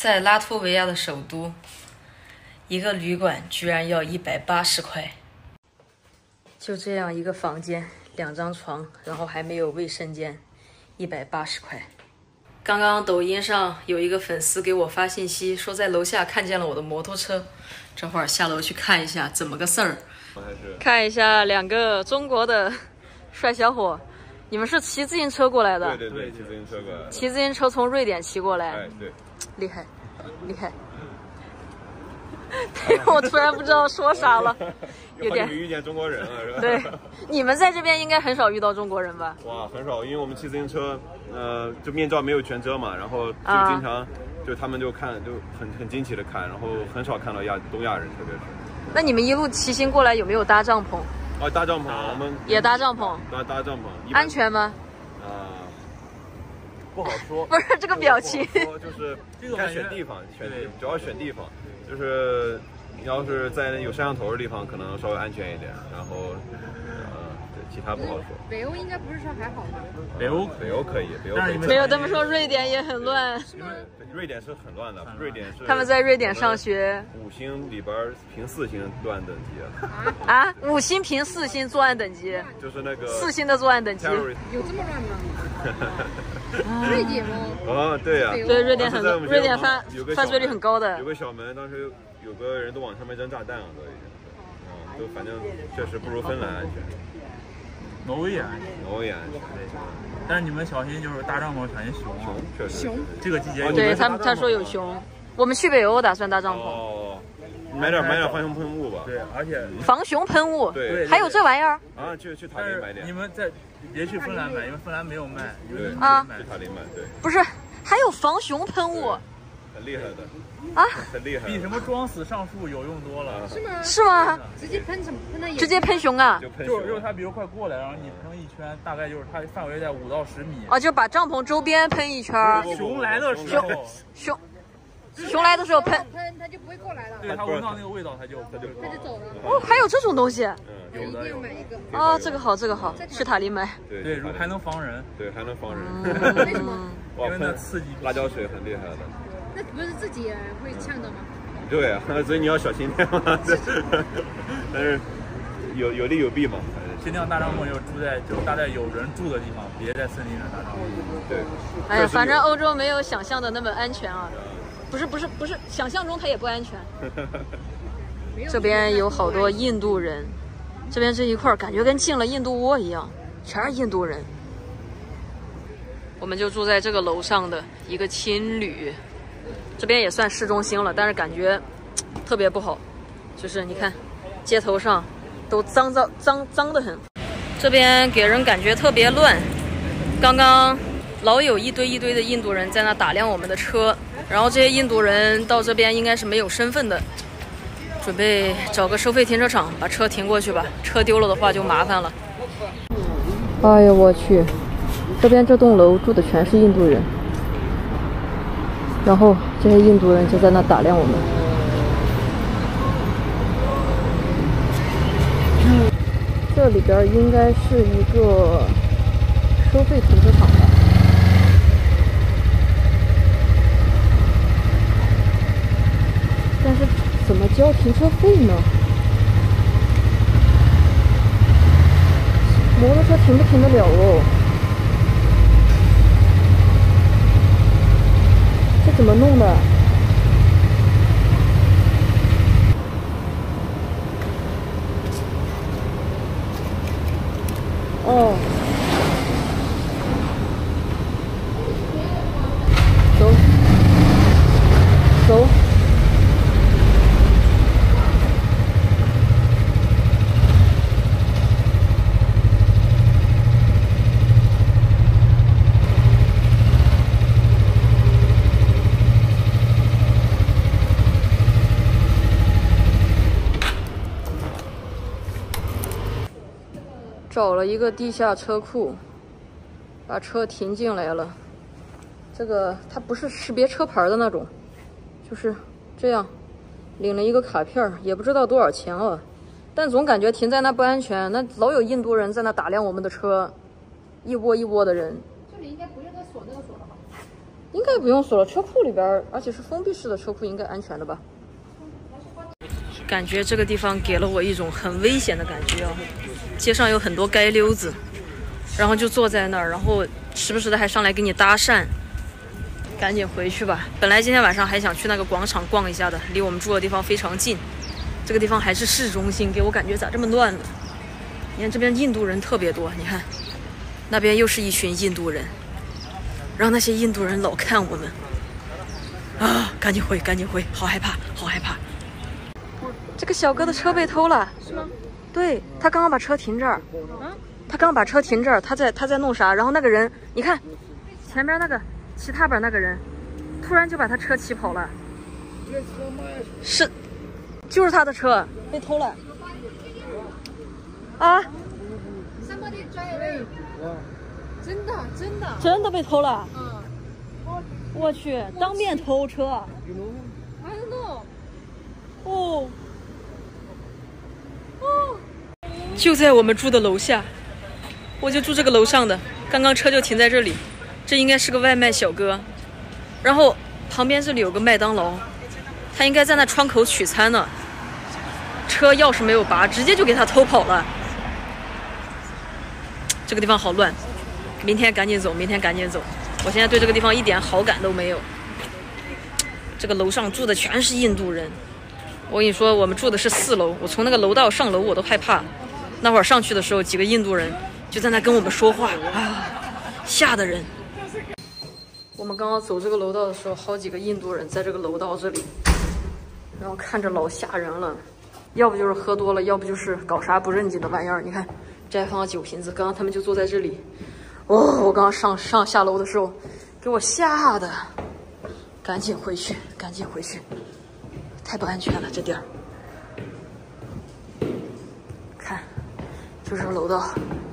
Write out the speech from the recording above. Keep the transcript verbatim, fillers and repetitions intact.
在拉脱维亚的首都，一个旅馆居然要一百八十块。就这样一个房间，两张床，然后还没有卫生间，一百八十块。刚刚抖音上有一个粉丝给我发信息，说在楼下看见了我的摩托车，这会儿下楼去看一下怎么个事儿。看一下两个中国的帅小伙，你们是骑自行车过来的？ 对对对，骑自行车过来。 骑自行车从瑞典骑过来？ 哎，对， 厉害，厉害。我突然不知道说啥了，有点遇见中国人了是吧？ 对，你们在这边应该很少遇到中国人吧？ 哇，很少，因为我们骑自行车，呃，就面罩没有全遮嘛，然后就经常、啊、就他们就看就很很惊奇的看，然后很少看到亚东亚人，特别是。 那你们一路骑行过来有没有搭帐篷？ 哦，搭帐篷，我们也搭帐篷， 搭搭帐篷， 安全吗？ 啊、呃，不好说。 不是这个表情， 就是看选地方，选主要选地方。就是你要是在有摄像头的地方，可能稍微安全一点。然后，呃，对，其他不好说。 北欧应该不是说还好吧？ 北欧，北欧可以，北欧可以。 没有，他们说瑞典也很乱。 瑞典是很乱的，瑞典是。 他们在瑞典上学。 五星里边评四星作案等级啊？啊，五星评四星作案等级。 就是那个四星的作案等级。 有这么乱吗？瑞典吗？ 哦，对呀、啊， 对，瑞典很多，瑞典犯犯罪率很高的。 有个小门，当时有个人都往上面扔炸弹了，都已经，嗯，都反正确实不如芬兰安全。 挪威也安全， 挪威也安全， 但是你们小心，就是大帐篷小心熊啊， 确实。 熊， 这个季节。 对他他说有熊，我们去北欧打算搭帐篷。 哦，买点买点防熊喷雾吧。 对，而且防熊喷雾， 对， 还有这玩意儿。 啊，去去塔林买点。 你们在。别去芬兰买，因为芬兰没有卖。 对啊， 去塔林买，对。 不是，还有防熊喷雾， 很厉害的啊， 很厉害， 比什么装死上树有用多了。 是吗？ 是吗？ 直接喷什么？喷到眼？ 直接喷熊啊？ 就喷熊，就是它，比如快过来，然后你喷一圈，大概就是它范围在五到十米。 哦，就把帐篷周边喷一圈。 熊来的时候， 熊。熊来的时候喷， 喷它就不会过来了。 对，它闻到那个味道，它就它就它就走了。 哦，还有这种东西。 嗯， 有的。一定要买一个。 哦，这个好，这个好，去塔林买。 对对，还能防人。 对，还能防人。 为什么？ 因为那刺激， 辣椒水很厉害的。 那不是自己会呛到吗？ 对啊，所以你要小心点嘛。但是有有利有弊嘛。 尽量大帐篷就住在就搭在有人住的地方，别在森林上搭帐篷。 对。 哎呀，反正欧洲没有想象的那么安全啊。不是不是不是，想象中它也不安全。这边有好多印度人，这边这一块感觉跟进了印度窝一样，全是印度人。我们就住在这个楼上的一个青旅，这边也算市中心了，但是感觉特别不好，就是你看街头上都脏脏脏脏得很，这边给人感觉特别乱。刚刚老有一堆一堆的印度人在那打量我们的车。然后这些印度人到这边应该是没有身份的，准备找个收费停车场把车停过去吧，车丢了的话就麻烦了。哎呀，我去，这边这栋楼住的全是印度人，然后这些印度人就在那打量我们。这里边应该是一个收费停车场吧。但是怎么交停车费呢？摩托车停不停得了哦？这怎么弄的？哦，走，走。找了一个地下车库，把车停进来了。这个它不是识别车牌的那种，就是这样，领了一个卡片，也不知道多少钱了，但总感觉停在那不安全。那老有印度人在那打量我们的车，一窝一窝的人。 这里应该不用再锁那个锁了吧？ 应该不用锁了，车库里边，而且是封闭式的车库，应该安全的吧？感觉这个地方给了我一种很危险的感觉啊！街上有很多街溜子，然后就坐在那儿，然后时不时的还上来给你搭讪。赶紧回去吧！本来今天晚上还想去那个广场逛一下的，离我们住的地方非常近。这个地方还是市中心，给我感觉咋这么乱呢？你看这边印度人特别多，你看那边又是一群印度人，让那些印度人老看我们啊！赶紧回，赶紧回，好害怕，好害怕！这个小哥的车被偷了， 是吗？ 对，他刚刚把车停这儿， 啊？ 他刚刚把车停这儿，他在他在弄啥？然后那个人，你看前面那个骑踏板那个人，突然就把他车骑跑了，是，就是他的车被偷了啊！ 真的真的真的被偷了！ 嗯我去，当面偷车！ ，I don't know。 哦哦，就在我们住的楼下，我就住这个楼上的，刚刚车就停在这里，这应该是个外卖小哥，然后旁边这里有个麦当劳，他应该在那窗口取餐呢，车钥匙没有拔，直接就给他偷跑了。这个地方好乱，明天赶紧走，明天赶紧走，我现在对这个地方一点好感都没有。这个楼上住的全是印度人，我跟你说，我们住的是四楼，我从那个楼道上楼我都害怕。那会儿上去的时候，几个印度人就在那跟我们说话啊，吓得人。我们刚刚走这个楼道的时候，好几个印度人在这个楼道这里，然后看着老吓人了，要不就是喝多了，要不就是搞啥不正经的玩意儿。你看，这还放了酒瓶子，刚刚他们就坐在这里。哦，我刚刚上上下楼的时候，给我吓的。赶紧回去，赶紧回去，太不安全了这地儿。看，就这个楼道。